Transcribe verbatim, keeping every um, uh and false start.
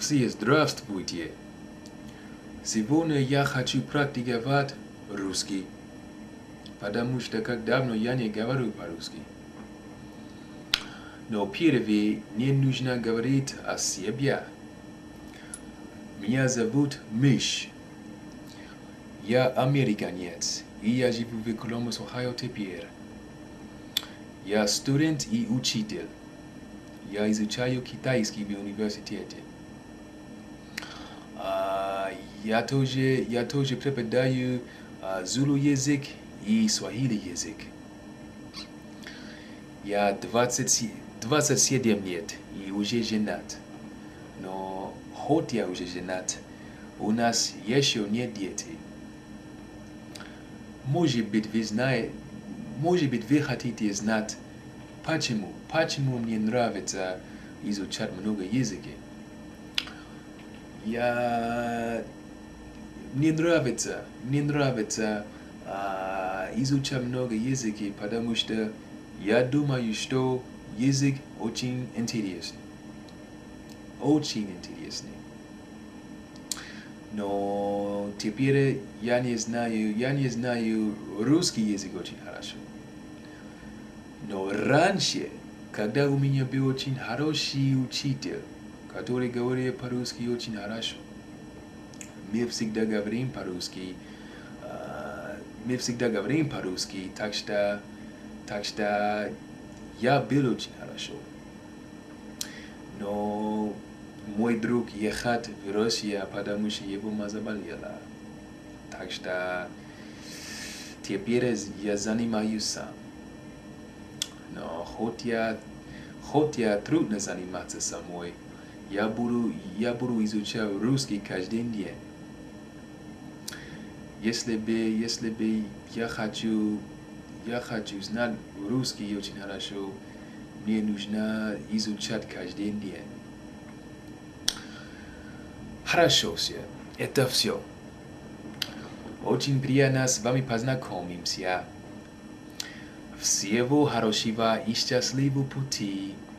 Все здравствуйте! Сегодня я хочу практиковать русский, потому что как давно я не говорю по-русски. Но первое не нужно говорить о себе. Меня зовут Миш. Я американец, и я живу в Колумбус, Ohio теперь. Я студент и учитель. Я изучаю китайский в университете. Uh, я тоже, я тоже преподаю uh, зулу язык и свахили язык. Я двадцать семь лет и уже женат. Но хоть я уже женат, у нас еще нет детей. Может быть, вы знаете, может быть, вы хотите знать, почему, почему мне нравится изучать много языков. Я... Мне нравится, мне нравится а, изучать много языков, потому что я думаю, что язык очень интересный. Очень интересный. Но теперь я не знаю, я не знаю русский язык очень хорошо. Но раньше, когда у меня был очень хороший учитель, который говорил по-русски очень хорошо, мы всегда говорим по-русски, uh, мы всегда говорим по-русски, так что, так что я был очень хорошо. Но мой друг ехал в Россию, потому что его мама заболела. Так что теперь я занимаюсь сам. Но хоть я, хоть я трудно заниматься самой, я буду, я буду изучать русский каждый день. Если бы, если бы я хочу, я хочу знать русский очень хорошо, мне нужно изучать каждый день. Хорошо все, это все. Очень приятно с вами познакомиться. Всего хорошего и счастливого пути.